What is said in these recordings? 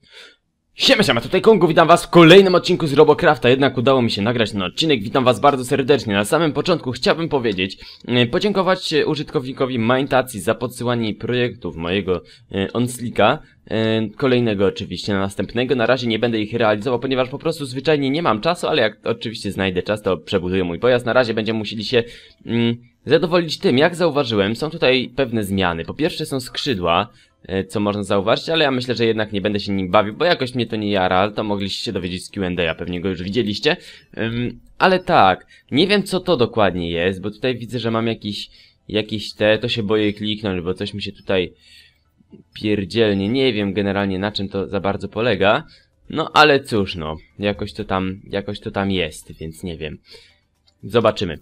Siema, tutaj Kongu, witam was w kolejnym odcinku z Robocrafta, jednak udało mi się nagrać ten odcinek, witam was bardzo serdecznie. Na samym początku chciałbym podziękować użytkownikowi Mindtacji za podsyłanie projektów mojego OnSlicka, kolejnego oczywiście, następnego. Na razie nie będę ich realizował, ponieważ po prostu zwyczajnie nie mam czasu, ale jak oczywiście znajdę czas, to przebuduję mój pojazd. Na razie będziemy musieli się zadowolić tym, jak zauważyłem, są tutaj pewne zmiany. Po pierwsze są skrzydła, co można zauważyć, ale ja myślę, że jednak nie będę się nim bawił, bo jakoś mnie to nie jara, ale to mogliście się dowiedzieć z Q&A, pewnie go już widzieliście. Ale tak, nie wiem co to dokładnie jest, bo tutaj widzę, że mam jakieś to się boję kliknąć, bo coś mi się tutaj pierdzielnie, nie wiem generalnie na czym to za bardzo polega. No ale cóż no, jakoś to tam jest, więc nie wiem. Zobaczymy.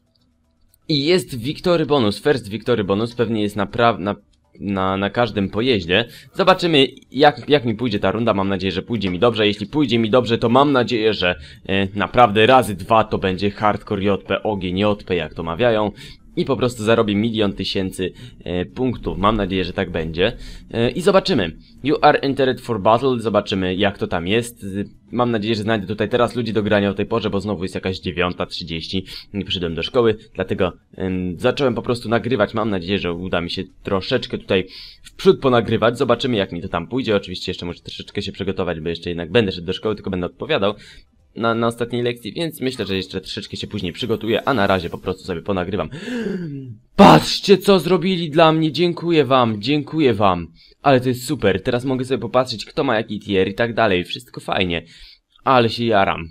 I jest Victory Bonus, First Victory Bonus, pewnie jest na każdym pojeździe. Zobaczymy jak mi pójdzie ta runda, mam nadzieję, że pójdzie mi dobrze. Jeśli pójdzie mi dobrze, to mam nadzieję, że naprawdę razy dwa to będzie hardcore JP, ogień JP, jak to mawiają. I po prostu zarobię 1 000 000 punktów. Mam nadzieję, że tak będzie. I zobaczymy. You are entered for battle. Zobaczymy jak to tam jest. Mam nadzieję, że znajdę tutaj teraz ludzi do grania o tej porze, bo znowu jest jakaś 9:30. Nie przyszedłem do szkoły, dlatego zacząłem po prostu nagrywać. Mam nadzieję, że uda mi się troszeczkę tutaj w przód ponagrywać. Zobaczymy jak mi to tam pójdzie. Oczywiście jeszcze muszę troszeczkę się przygotować, bo jeszcze jednak będę szedł do szkoły, tylko będę odpowiadał na ostatniej lekcji, więc myślę, że jeszcze troszeczkę się później przygotuję, a na razie po prostu sobie ponagrywam. Patrzcie co zrobili dla mnie, dziękuję wam. Ale to jest super, teraz mogę sobie popatrzeć kto ma jaki tier i tak dalej, wszystko fajnie. Ale się jaram,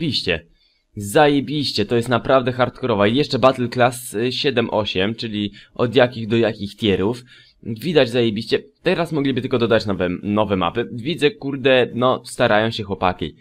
zajebiście, to jest naprawdę hardkorowa. I jeszcze Battle Class 7-8, czyli od jakich do jakich tierów. Widać zajebiście, teraz mogliby tylko dodać nowe mapy. Widzę, kurde, no starają się chłopaki.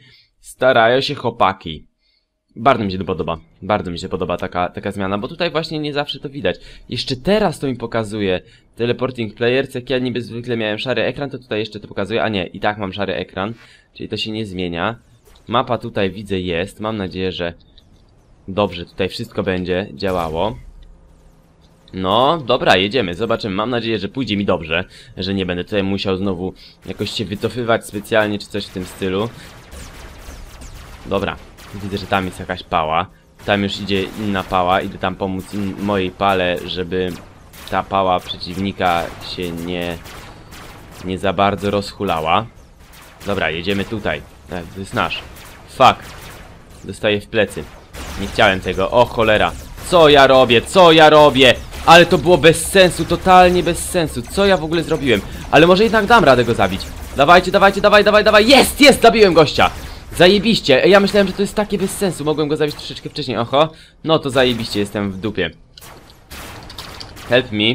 Bardzo mi się podoba taka zmiana, bo tutaj właśnie nie zawsze to widać. Jeszcze teraz to mi pokazuje Teleporting Players, jak ja niby zwykle miałem szary ekran, to tutaj jeszcze to pokazuje, a nie, i tak mam szary ekran, czyli to się nie zmienia. Mapa tutaj widzę jest, mam nadzieję, że dobrze tutaj wszystko będzie działało. No, dobra, jedziemy, zobaczymy, mam nadzieję, że pójdzie mi dobrze, że nie będę tutaj musiał znowu jakoś się wycofywać specjalnie, czy coś w tym stylu. Dobra, widzę, że tam jest jakaś pała. Tam już idzie inna pała. Idę tam pomóc mojej pale, żeby ta pała przeciwnika się nie za bardzo rozhulała. Dobra, jedziemy tutaj. To jest nasz. Fuck. Dostaję w plecy. Nie chciałem tego. O cholera. Co ja robię? Ale to było bez sensu, totalnie bez sensu. Co ja w ogóle zrobiłem? Ale może jednak dam radę go zabić. Dawajcie, dawaj. Jest, zabiłem gościa. Zajebiście, ja myślałem, że to jest takie bez sensu. Mogłem go zabić troszeczkę wcześniej, oho. No to zajebiście, jestem w dupie. Help me.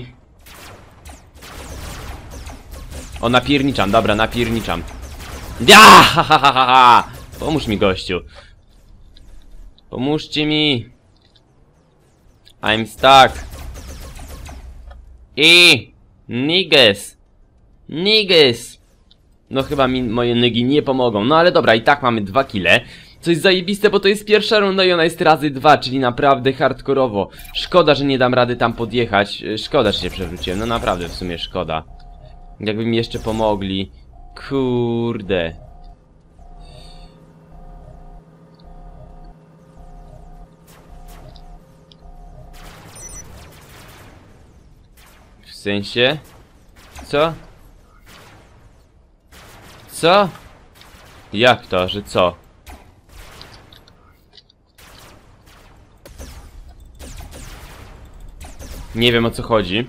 O, napierniczam, dobra, napierniczam. Ja! Pomóż mi, gościu. Pomóżcie mi. I'm stuck. Niggas. No chyba mi moje nygi nie pomogą. No ale dobra, i tak mamy 2 kile. Co jest zajebiste, bo to jest pierwsza runda i ona jest razy 2, czyli naprawdę hardkorowo. Szkoda, że nie dam rady tam podjechać. Szkoda, że się przewróciłem. No naprawdę w sumie szkoda. Jakby mi jeszcze pomogli. Kurde. W sensie? Co? Co? Jak to, że co? Nie wiem o co chodzi.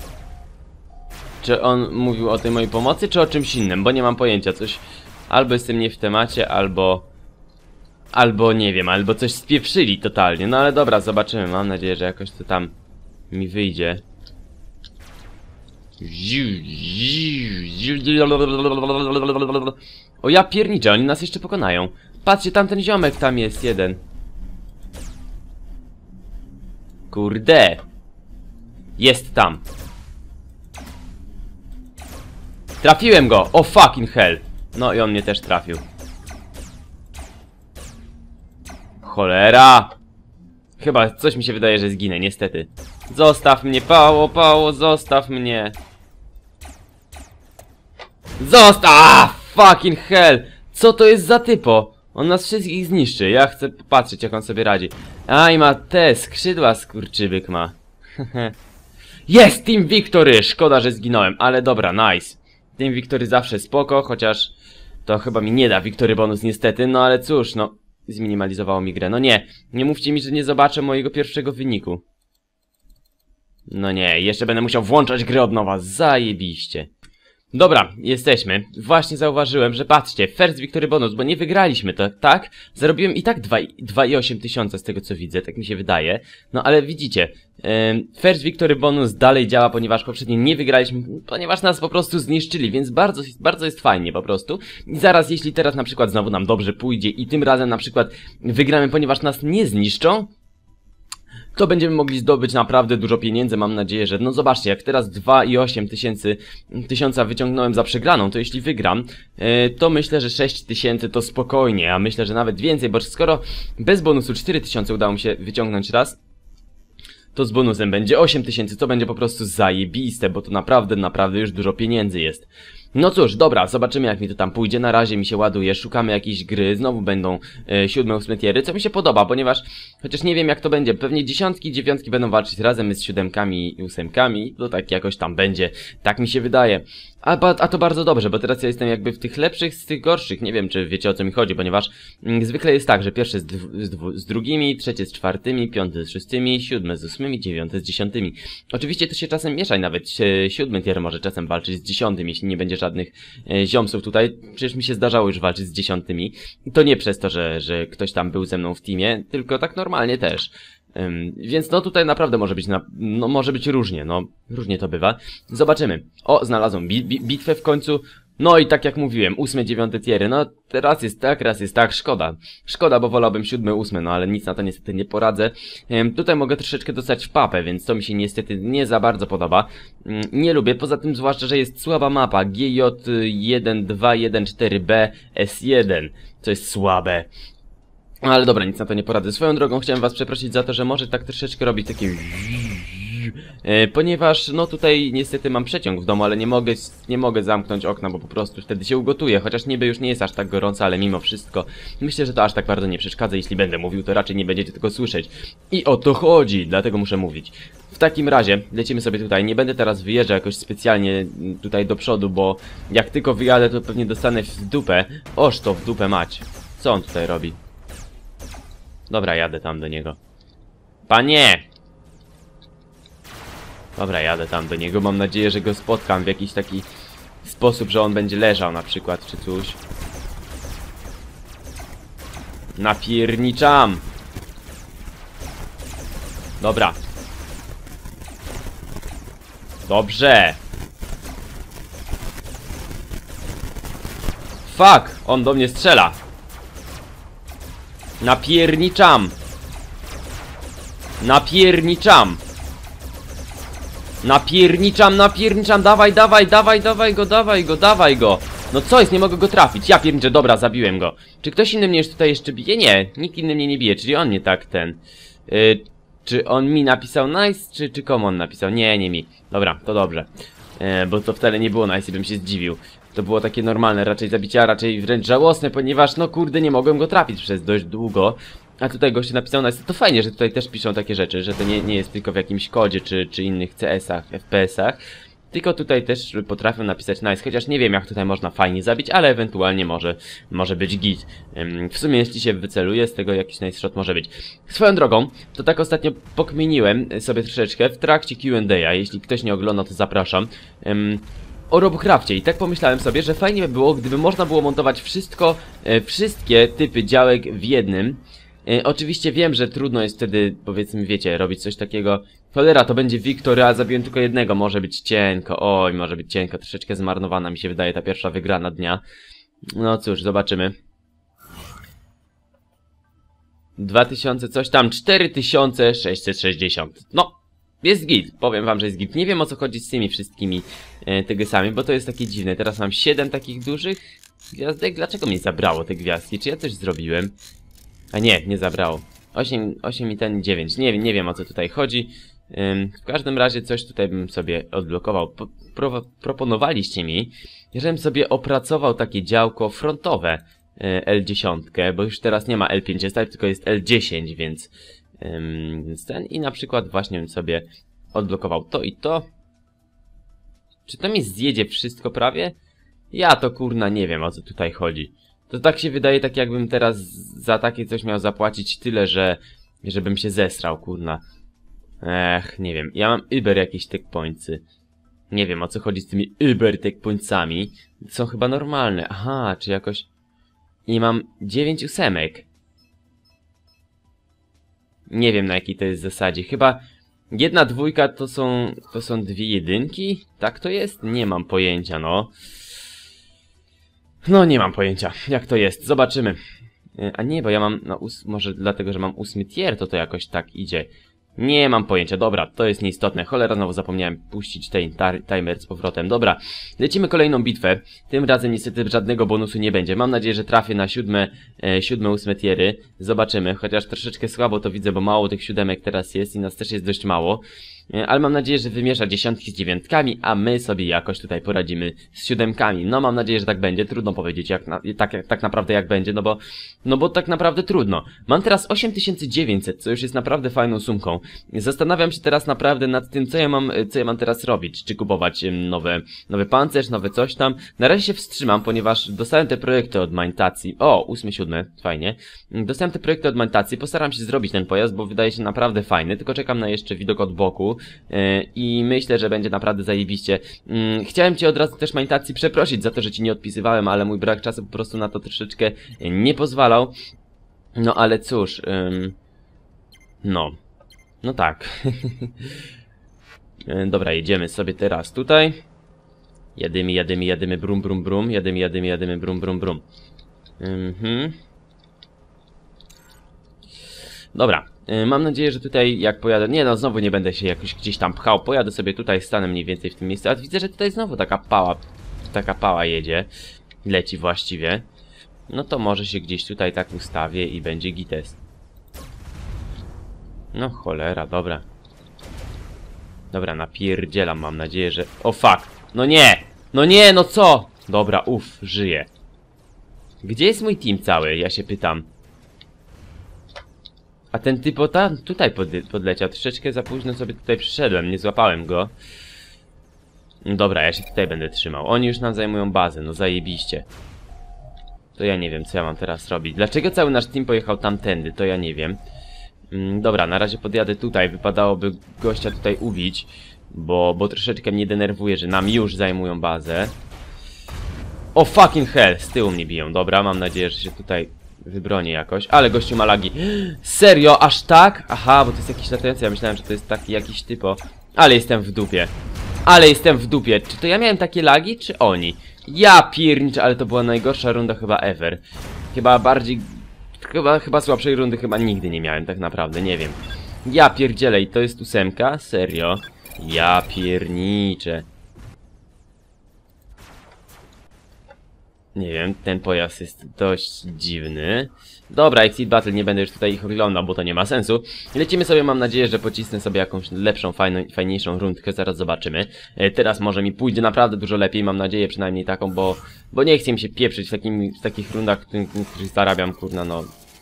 Czy on mówił o tej mojej pomocy, czy o czymś innym? Bo nie mam pojęcia, coś... Albo jestem nie w temacie, albo nie wiem, albo coś spieprzyli totalnie. No ale dobra, zobaczymy, mam nadzieję, że jakoś to tam mi wyjdzie. O ja pierniczę, oni nas jeszcze pokonają. Patrzcie, tamten ziomek tam jest jeden. Kurde. Jest tam. Trafiłem go, o fucking hell. No i on mnie też trafił. Cholera. Chyba coś mi się wydaje, że zginę, niestety. Zostaw mnie, Pało, zostaw mnie. Zostaw! fucking hell! Co to jest za typo? On nas wszystkich zniszczy. Ja chcę popatrzeć, jak on sobie radzi. Aj, ma te skrzydła, skurczybyk ma. Jest Team Victory! Szkoda, że zginąłem, ale dobra, nice. Team Victory zawsze spoko, chociaż to chyba mi nie da Victory bonus niestety, no ale cóż, no. Zminimalizowało mi grę. No nie, nie mówcie mi, że nie zobaczę mojego pierwszego wyniku. No nie, jeszcze będę musiał włączać grę od nowa, zajebiście. Dobra, jesteśmy. Właśnie zauważyłem, że patrzcie, first victory bonus, bo nie wygraliśmy to, tak? Zarobiłem i tak 2,8 tysiąca z tego co widzę, tak mi się wydaje. No ale widzicie, first victory bonus dalej działa, ponieważ poprzednio nie wygraliśmy, ponieważ nas po prostu zniszczyli, więc bardzo jest fajnie po prostu. I zaraz, jeśli teraz na przykład znowu nam dobrze pójdzie i tym razem na przykład wygramy, ponieważ nas nie zniszczą, to będziemy mogli zdobyć naprawdę dużo pieniędzy, mam nadzieję, że... No zobaczcie, jak teraz 2,8 tysiąca wyciągnąłem za przegraną, to jeśli wygram, to myślę, że 6 tysięcy to spokojnie, a myślę, że nawet więcej, bo skoro bez bonusu 4 tysiące udało mi się wyciągnąć raz, to z bonusem będzie 8 tysięcy, to będzie po prostu zajebiste, bo to naprawdę już dużo pieniędzy jest. No cóż, dobra, zobaczymy jak mi to tam pójdzie, na razie mi się ładuje, szukamy jakiejś gry, znowu będą 7, 8 tiery, co mi się podoba, ponieważ, chociaż nie wiem jak to będzie, pewnie dziesiątki, dziewiątki będą walczyć razem z 7 i 8, to tak jakoś tam będzie, tak mi się wydaje. A to bardzo dobrze, bo teraz ja jestem jakby w tych lepszych z tych gorszych, nie wiem czy wiecie o co mi chodzi, ponieważ zwykle jest tak, że pierwszy z drugimi, trzecie z czwartymi, piąty z szóstymi, 7 z 8, 9 z 10. Oczywiście to się czasem miesza i nawet 7 tier może czasem walczyć z 10, jeśli nie będzie żadnych ziomsów tutaj, przecież mi się zdarzało już walczyć z 10. To nie przez to, że ktoś tam był ze mną w teamie, tylko tak normalnie też. Więc no tutaj naprawdę może być może być różnie, no różnie to bywa. Zobaczymy. O, znalazłem bitwę w końcu. No i tak jak mówiłem, 8, 9 tiery, no raz jest tak, szkoda, bo wolałbym 7, 8, no ale nic na to niestety nie poradzę. Tutaj mogę troszeczkę dostać w papę, więc to mi się niestety nie za bardzo podoba. Nie lubię, poza tym zwłaszcza, że jest słaba mapa GJ1214B S1, co jest słabe. Ale dobra, nic na to nie poradzę. Swoją drogą chciałem was przeprosić za to, że może tak troszeczkę robić takie... Ponieważ, no tutaj niestety mam przeciąg w domu, ale nie mogę zamknąć okna, bo po prostu wtedy się ugotuję. Chociaż niby już nie jest aż tak gorąco, ale mimo wszystko myślę, że to aż tak bardzo nie przeszkadza. Jeśli będę mówił, to raczej nie będziecie tego słyszeć. I o to chodzi, dlatego muszę mówić. W takim razie lecimy sobie tutaj. Nie będę teraz wyjeżdżał jakoś specjalnie tutaj do przodu, bo jak tylko wyjadę, to pewnie dostanę w dupę. Oż to w dupę mać. Co on tutaj robi? Dobra, jadę tam do niego. Panie! Dobra, jadę tam do niego. Mam nadzieję, że go spotkam w jakiś taki sposób, że on będzie leżał na przykład, czy coś. Napierniczam! Dobra. Dobrze! Fuck! On do mnie strzela! Napierniczam! Napierniczam! Napierniczam! Dawaj go! No co jest? Nie mogę go trafić. Ja pierniczę, dobra, zabiłem go. Czy ktoś inny mnie tutaj jeszcze bije? Nie, nikt inny mnie nie bije, czyli on nie tak ten... czy on mi napisał nice, czy komu on napisał? Nie mi. Dobra, to dobrze. Bo to wcale nie było nice i bym się zdziwił. To było takie normalne raczej zabicie, a raczej wręcz żałosne, ponieważ no kurde nie mogłem go trafić przez dość długo. A tutaj goście napisał nice. To fajnie, że tutaj też piszą takie rzeczy, że to nie jest tylko w jakimś kodzie czy innych CS-ach, FPS-ach. Tylko tutaj też potrafią napisać nice, chociaż nie wiem jak tutaj można fajnie zabić, ale ewentualnie może być git. W sumie jeśli się wyceluje, z tego jakiś nice shot może być. Swoją drogą, to tak ostatnio pokminiłem sobie troszeczkę w trakcie Q&A, jeśli ktoś nie ogląda, to zapraszam. O Robocrafcie i tak pomyślałem sobie, że fajnie by było, gdyby można było montować wszystkie typy działek w jednym. Oczywiście wiem, że trudno jest wtedy, powiedzmy, wiecie, robić coś takiego. Cholera, to będzie Victory, a zabiłem tylko jednego, może być cienko, oj, może być cienko, troszeczkę zmarnowana mi się wydaje ta pierwsza wygrana dnia. No cóż, zobaczymy. 2000 coś tam, 4660, no. Jest git, powiem wam, że jest git. Nie wiem o co chodzi z tymi wszystkimi tygrysami, bo to jest takie dziwne. Teraz mam 7 takich dużych gwiazdek. Dlaczego mnie zabrało te gwiazdki? Czy ja coś zrobiłem? A nie zabrało. 8 i ten 9. Nie wiem o co tutaj chodzi. W każdym razie coś tutaj bym sobie odblokował. Proponowaliście mi, żebym sobie opracował takie działko frontowe L10, bo już teraz nie ma L5, tylko jest L10, więc ten i na przykład właśnie bym sobie odblokował to i to. Czy to mi zjedzie wszystko prawie? Ja to kurna nie wiem, o co tutaj chodzi. To tak się wydaje, tak jakbym teraz za takie coś miał zapłacić tyle, żebym się zesrał, kurna. Nie wiem. Ja mam Uber jakieś techpointsy. Nie wiem, o co chodzi z tymi Uber techpointsami. Są chyba normalne. Aha, czy jakoś... I mam 9 ósemek. Nie wiem, na jakiej to jest zasadzie. Chyba... Jedna dwójka to są dwie jedynki? Tak to jest? Nie mam pojęcia, no. No nie mam pojęcia, jak to jest. Zobaczymy. A nie, bo ja mam... No, może dlatego, że mam 8 tier, to jakoś tak idzie. Nie mam pojęcia, dobra, to jest nieistotne. Cholera, znowu zapomniałem puścić ten timer z powrotem. Dobra, lecimy kolejną bitwę. Tym razem niestety żadnego bonusu nie będzie. Mam nadzieję, że trafię na 7, 8 tiery. Zobaczymy, chociaż troszeczkę słabo to widzę, bo mało tych siódemek teraz jest i nas też jest dość mało. Ale mam nadzieję, że wymiesza dziesiątki z dziewiątkami, a my sobie jakoś tutaj poradzimy z siódemkami. No mam nadzieję, że tak będzie. Trudno powiedzieć tak naprawdę jak będzie, no bo tak naprawdę trudno. Mam teraz 8900, co już jest naprawdę fajną sumką. Zastanawiam się teraz naprawdę nad tym, co ja mam teraz robić. Czy kupować nowy pancerz, nowe coś tam. Na razie się wstrzymam, ponieważ dostałem te projekty od Mindtacji. O, 8, 7, fajnie. Dostałem te projekty od Mindtacji, postaram się zrobić ten pojazd, bo wydaje się naprawdę fajny, tylko czekam na jeszcze widok od boku. I myślę, że będzie naprawdę zajebiście. Chciałem cię od razu też, Mindtacji, przeprosić za to, że ci nie odpisywałem, ale mój brak czasu po prostu na to troszeczkę nie pozwalał. No ale cóż, no tak. Dobra, jedziemy sobie teraz tutaj. Jadymy, brum, brum, brum. Jadymy, brum, brum, brum. Dobra. Mam nadzieję, że tutaj jak pojadę... Nie no, znowu nie będę się jakoś gdzieś tam pchał. Pojadę sobie tutaj, stanę mniej więcej w tym miejscu. A widzę, że tutaj znowu taka pała jedzie. Leci właściwie. No to może się gdzieś tutaj tak ustawię i będzie gites. No cholera, dobra. Dobra, napierdzielam, mam nadzieję, że... O fuck! No nie! No nie, no co? Dobra, żyję. Gdzie jest mój team cały? Ja się pytam. A ten typota tutaj podleciał. Troszeczkę za późno sobie tutaj przyszedłem. Nie złapałem go. Dobra, ja się tutaj będę trzymał. Oni już nam zajmują bazę. No zajebiście. To ja nie wiem, co ja mam teraz robić. Dlaczego cały nasz team pojechał tamtędy? To ja nie wiem. Dobra, na razie podjadę tutaj. Wypadałoby gościa tutaj ubić. Bo troszeczkę mnie denerwuje, że nam już zajmują bazę. O fucking hell! Z tyłu mnie biją. Dobra, mam nadzieję, że się tutaj... wybronię jakoś, ale gościu ma lagi. Serio, aż tak? Aha, bo to jest jakiś latający, ja myślałem, że to jest taki jakiś typo. Ale jestem w dupie. Czy to ja miałem takie lagi, czy oni? Ja pierniczę, ale to była najgorsza runda chyba ever. Chyba słabszej rundy chyba nigdy nie miałem, tak naprawdę, nie wiem. Ja pierdzielę, i to jest 8? Serio? Ja pierniczę. Nie wiem, ten pojazd jest dość dziwny. Dobra, Exit Battle, nie będę już tutaj ich oglądał, bo to nie ma sensu. Lecimy sobie, mam nadzieję, że pocisnę sobie jakąś lepszą, fajniejszą rundkę, zaraz zobaczymy. Teraz może mi pójdzie naprawdę dużo lepiej, mam nadzieję przynajmniej taką, bo nie chcę mi się pieprzyć w takich rundach, w których zarabiam, kurna, no...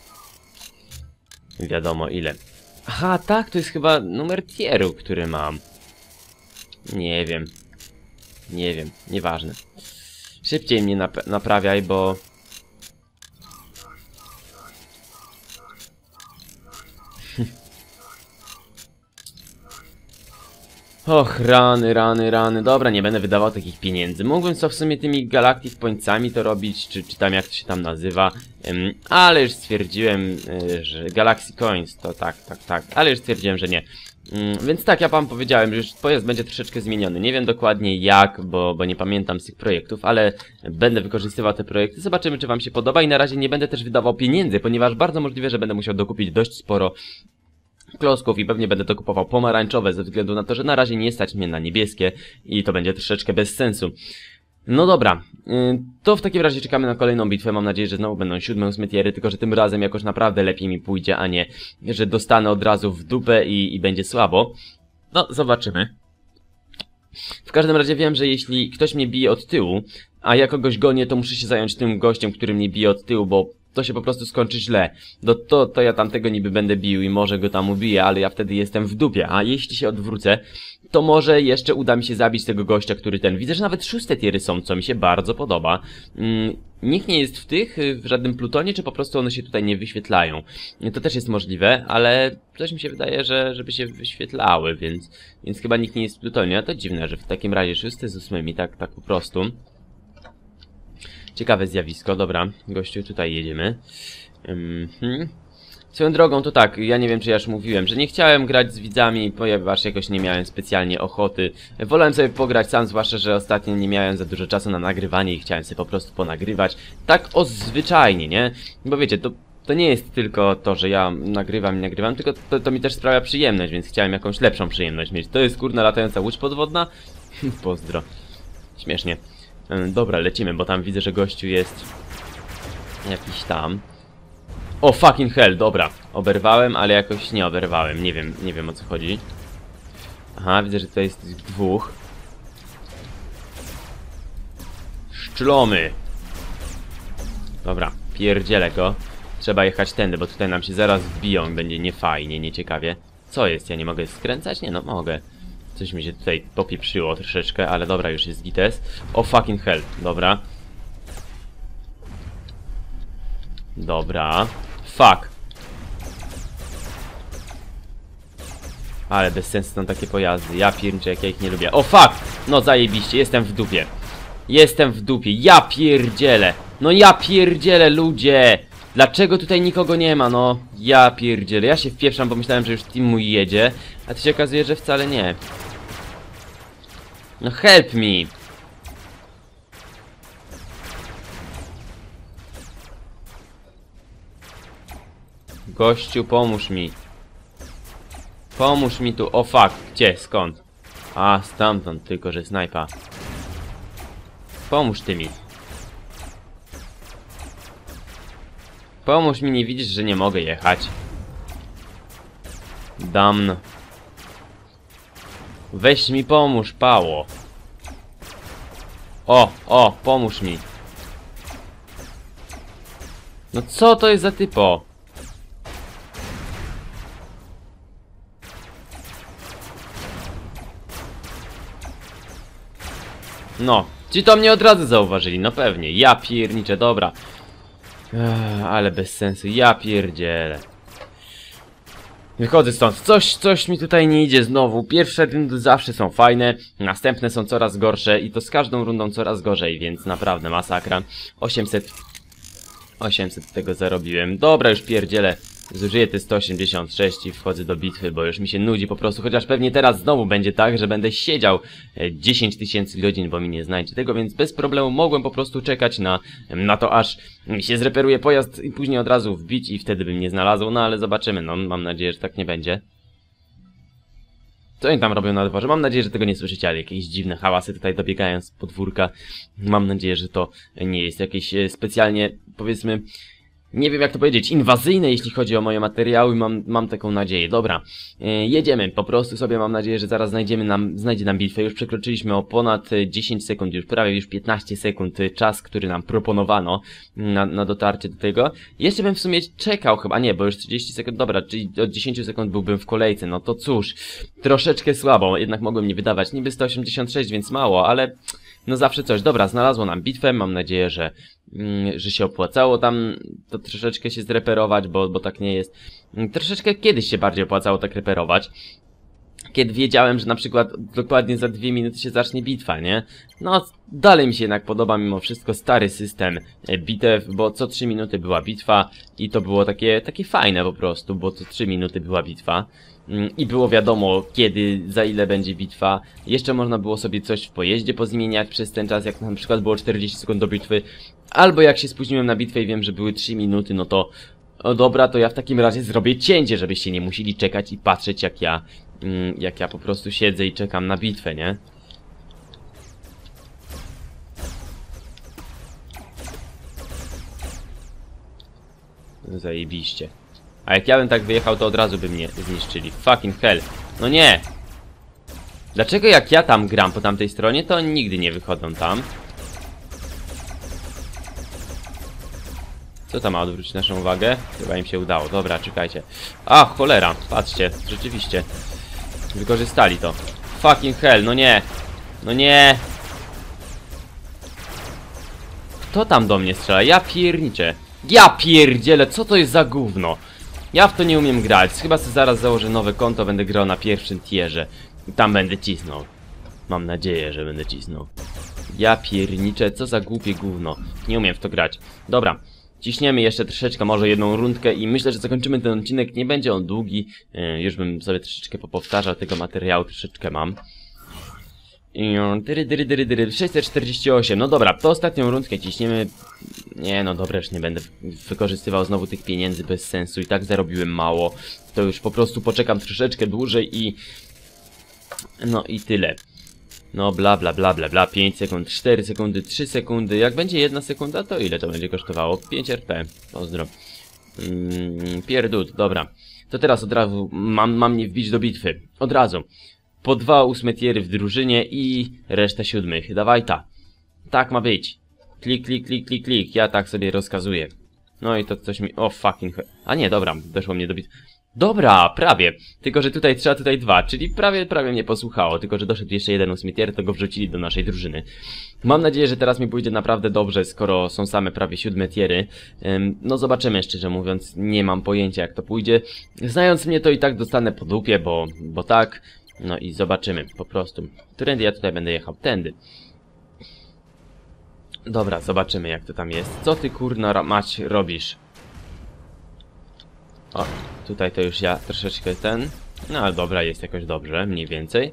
Wiadomo ile. Aha, tak, to jest chyba numer tieru, który mam. Nie wiem, nieważne. Szybciej mnie naprawiaj, bo... Och, rany. Dobra, nie będę wydawał takich pieniędzy. Mógłbym co w sumie tymi Galactic Pointsami to robić, czy tam jak to się tam nazywa. Ale już stwierdziłem, że Galaxy Coins to tak. Ale już stwierdziłem, że nie. Więc tak, ja wam powiedziałem, że już pojazd będzie troszeczkę zmieniony. Nie wiem dokładnie jak, bo nie pamiętam z tych projektów, ale będę wykorzystywał te projekty. Zobaczymy, czy wam się podoba i na razie nie będę też wydawał pieniędzy, ponieważ bardzo możliwe, że będę musiał dokupić dość sporo klocków i pewnie będę to kupował pomarańczowe ze względu na to, że na razie nie stać mnie na niebieskie i to będzie troszeczkę bez sensu. No dobra, to w takim razie czekamy na kolejną bitwę, mam nadzieję, że znowu będą 7, 8 tiery, tylko że tym razem jakoś naprawdę lepiej mi pójdzie, a nie, że dostanę od razu w dupę i będzie słabo. No, zobaczymy. W każdym razie wiem, że jeśli ktoś mnie bije od tyłu, a ja kogoś gonię, to muszę się zająć tym gościem, który mnie bije od tyłu, bo to się po prostu skończy źle. To ja tamtego niby będę bił i może go tam ubiję, ale ja wtedy jestem w dupie. A jeśli się odwrócę, to może jeszcze uda mi się zabić tego gościa, który ten... Widzę, że nawet 6 tiery są, co mi się bardzo podoba. Nikt nie jest w żadnym plutonie, czy po prostu one się tutaj nie wyświetlają. To też jest możliwe, ale coś mi się wydaje, żeby się wyświetlały, więc chyba nikt nie jest w plutonie. A to dziwne, że w takim razie 6 z 8, tak po prostu. Ciekawe zjawisko, dobra, gościu, tutaj jedziemy. Swoją drogą to tak, ja nie wiem czy ja już mówiłem, że nie chciałem grać z widzami, ponieważ jakoś nie miałem specjalnie ochoty. Wolałem sobie pograć sam, zwłaszcza, że ostatnio nie miałem za dużo czasu na nagrywanie i chciałem sobie po prostu ponagrywać. Tak zwyczajnie, nie? Bo wiecie, to nie jest tylko to, że ja nagrywam, tylko to mi też sprawia przyjemność, więc chciałem jakąś lepszą przyjemność mieć. To jest kurna latająca łódź podwodna? Pozdro. Śmiesznie. Dobra, lecimy, bo tam widzę, że gościu jest jakiś tam. O, fucking hell, dobra. Oberwałem, ale jakoś nie oberwałem. Nie wiem o co chodzi. Aha, widzę, że tutaj jest dwóch. Szczlomy. Dobra, pierdzielę go. Trzeba jechać tędy, bo tutaj nam się zaraz wbiją i będzie niefajnie, nieciekawie. Co jest? Ja nie mogę skręcać? Nie, no mogę. Coś mi się tutaj popieprzyło troszeczkę, ale dobra, już jest gites. O, fucking hell, dobra. Dobra. Fuck. Ale bez sensu są takie pojazdy. Ja pierniczę, jak ja ich nie lubię. O, fuck! No zajebiście, jestem w dupie. Jestem w dupie. Ja pierdzielę. No ja pierdzielę, ludzie. Dlaczego tutaj nikogo nie ma? No, ja pierdzielę. Ja się wpieprzam, bo myślałem, że już team mój jedzie. A to się okazuje, że wcale nie. No help me. Gościu, pomóż mi. Pomóż mi tu. O fuck. Gdzie? Skąd? A, stamtąd. Tylko, że snajpa. Pomóż ty mi. Pomóż mi, nie widzisz, że nie mogę jechać. Damn. Weź mi pomóż, pało. O, pomóż mi. No co to jest za typo? No, ci to mnie od razu zauważyli, no pewnie. Ja pierniczę, dobra. Ale bez sensu, ja pierdzielę. Wychodzę stąd. Coś mi tutaj nie idzie znowu. Pierwsze rundy zawsze są fajne, następne są coraz gorsze i to z każdą rundą coraz gorzej, więc naprawdę masakra. 800 tego zarobiłem. Dobra, już pierdzielę. Zużyję te 186 i wchodzę do bitwy, bo już mi się nudzi po prostu. Chociaż pewnie teraz znowu będzie tak, że będę siedział 10 000 godzin, bo mi nie znajdzie tego, więc bez problemu mogłem po prostu czekać na to, aż mi się zreperuje pojazd i później od razu wbić i wtedy bym nie znalazł. No ale zobaczymy, no mam nadzieję, że tak nie będzie. Co oni tam robią na dworze? Mam nadzieję, że tego nie słyszycie, ale jakieś dziwne hałasy tutaj dobiegają z podwórka. Mam nadzieję, że to nie jest jakieś specjalnie, powiedzmy, nie wiem jak to powiedzieć, inwazyjne, jeśli chodzi o moje materiały, mam taką nadzieję. Dobra, jedziemy, po prostu sobie mam nadzieję, że zaraz znajdzie nam bitwę. Już przekroczyliśmy o ponad 10 sekund, już prawie już 15 sekund czas, który nam proponowano na dotarcie do tego. Jeszcze bym w sumie czekał chyba, nie, bo już 30 sekund, dobra, czyli od 10 sekund byłbym w kolejce, no to cóż, troszeczkę słabo, jednak mogłem nie wydawać, niby 186, więc mało, ale... No zawsze coś. Dobra, znalazło nam bitwę. Mam nadzieję, że się opłacało tam to troszeczkę się zreperować, bo tak nie jest. Troszeczkę kiedyś się bardziej opłacało tak reperować. Kiedy wiedziałem, że na przykład dokładnie za 2 minuty się zacznie bitwa, nie? No, dalej mi się jednak podoba mimo wszystko stary system bitew, bo co 3 minuty była bitwa i to było takie fajne po prostu, bo co 3 minuty była bitwa. I było wiadomo kiedy, za ile będzie bitwa. Jeszcze można było sobie coś w pojeździe pozmieniać przez ten czas, jak na przykład było 40 sekund do bitwy. Albo jak się spóźniłem na bitwę i wiem, że były 3 minuty, no to... O dobra, to ja w takim razie zrobię cięcie, żebyście nie musieli czekać i patrzeć jak ja po prostu siedzę i czekam na bitwę, nie? Zajebiście. A jak ja bym tak wyjechał, to od razu by mnie zniszczyli. Fucking hell. No nie! Dlaczego jak ja tam gram po tamtej stronie, to oni nigdy nie wychodzą tam? Co to ma odwrócić naszą uwagę? Chyba im się udało. Dobra, czekajcie. A, cholera, patrzcie, rzeczywiście. Wykorzystali to. Fucking hell, no nie. No nie. Kto tam do mnie strzela? Ja pierniczę. Ja pierdzielę, co to jest za gówno? Ja w to nie umiem grać. Chyba sobie zaraz założę nowe konto, będę grał na pierwszym tierze. I tam będę cisnął. Mam nadzieję, że będę cisnął. Ja pierniczę, co za głupie gówno. Nie umiem w to grać. Dobra. Ciśniemy jeszcze troszeczkę, może jedną rundkę i myślę, że zakończymy ten odcinek. Nie będzie on długi. Już bym sobie troszeczkę popowtarzał tego materiału, troszeczkę mam. 648, no dobra, to ostatnią rundkę ciśniemy. Nie no dobra, już nie będę wykorzystywał znowu tych pieniędzy bez sensu. I tak zarobiłem mało. To już po prostu poczekam troszeczkę dłużej i... No i tyle. No bla bla bla bla bla, 5 sekund, 4 sekundy, 3 sekundy. Jak będzie 1 sekunda, to ile to będzie kosztowało? 5 RP, pozdro. Pierdut, dobra. To teraz od razu mam mnie wbić do bitwy. Od razu. Po 2 ósme tiery w drużynie i resztę 7. Dawaj ta. Tak ma być. Klik, klik, klik, klik, klik. Ja tak sobie rozkazuję. No i to coś mi... O fucking... A nie, dobra, doszło mnie do bitwy. Dobra, prawie. Tylko, że tutaj trzeba, tutaj 2, czyli prawie mnie posłuchało. Tylko, że doszedł jeszcze 1 ósmy tier, to go wrzucili do naszej drużyny. Mam nadzieję, że teraz mi pójdzie naprawdę dobrze, skoro są same prawie 7 tiery. No zobaczymy, szczerze mówiąc, nie mam pojęcia jak to pójdzie. Znając mnie, to i tak dostanę po dupie, bo tak. No i zobaczymy, po prostu. Którędy ja tutaj będę jechał? Tędy. Dobra, zobaczymy jak to tam jest. Co ty kurna mać robisz? O, tutaj to już ja troszeczkę ten... No ale dobra, jest jakoś dobrze, mniej więcej.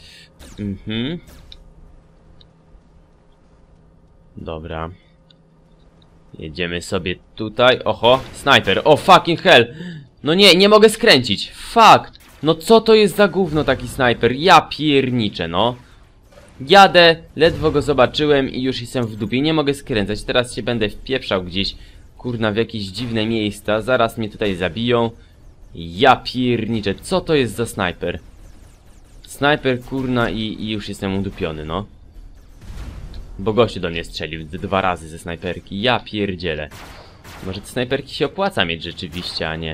Dobra. Jedziemy sobie tutaj. Oho, snajper. O, fucking hell. No nie, nie mogę skręcić. Fuck. No co to jest za gówno taki snajper? Ja pierniczę, no. Jadę, ledwo go zobaczyłem i już jestem w dupie. Nie mogę skręcać. Teraz się będę wpieprzał gdzieś, kurna, w jakieś dziwne miejsca. Zaraz mnie tutaj zabiją. Ja pierniczę. Co to jest za snajper? Snajper, kurna, i już jestem udupiony, no. Bo gościu do mnie strzelił 2 razy ze snajperki. Ja pierdzielę. Może te snajperki się opłaca mieć rzeczywiście, a nie...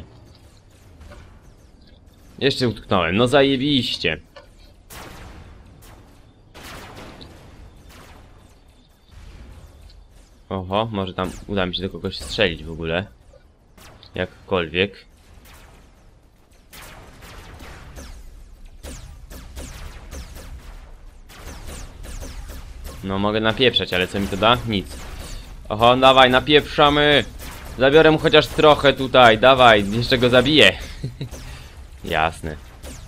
Jeszcze utknąłem, no zajebiście. Oho, może tam uda mi się do kogoś strzelić w ogóle. Jakkolwiek. No mogę napieprzać, ale co mi to da? Nic. Oho, dawaj, napieprzamy. Zabiorę mu chociaż trochę tutaj, dawaj, jeszcze go zabiję. Jasne.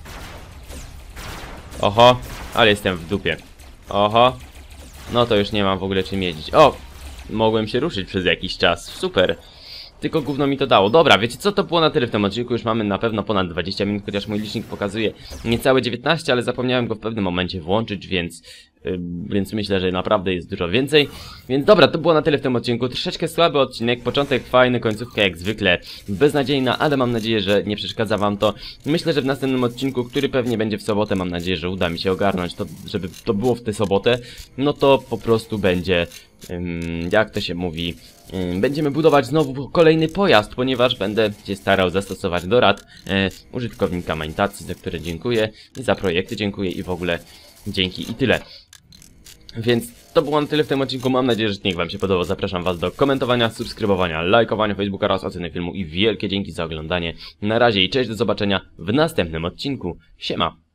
Oho, ale jestem w dupie. Oho. No to już nie mam w ogóle czym jeździć. O! Mogłem się ruszyć przez jakiś czas. Super. Tylko gówno mi to dało. Dobra, wiecie co, to było na tyle w tym odcinku. Już mamy na pewno ponad 20 minut, chociaż mój licznik pokazuje niecałe 19, ale zapomniałem go w pewnym momencie włączyć, więc myślę, że naprawdę jest dużo więcej. Więc dobra, to było na tyle w tym odcinku. Troszeczkę słaby odcinek, początek fajny, końcówka jak zwykle beznadziejna, ale mam nadzieję, że nie przeszkadza wam to. Myślę, że w następnym odcinku, który pewnie będzie w sobotę, mam nadzieję, że uda mi się ogarnąć to, żeby to było w tę sobotę. No to po prostu będzie, jak to się mówi, będziemy budować znowu kolejny pojazd, ponieważ będę się starał zastosować do rad użytkownika Mindtacji, za które dziękuję, i za projekty dziękuję i w ogóle dzięki i tyle. Więc to było na tyle w tym odcinku. Mam nadzieję, że odcinek wam się podobał. Zapraszam was do komentowania, subskrybowania, lajkowania Facebooka oraz oceny filmu i wielkie dzięki za oglądanie. Na razie i cześć, do zobaczenia w następnym odcinku. Siema!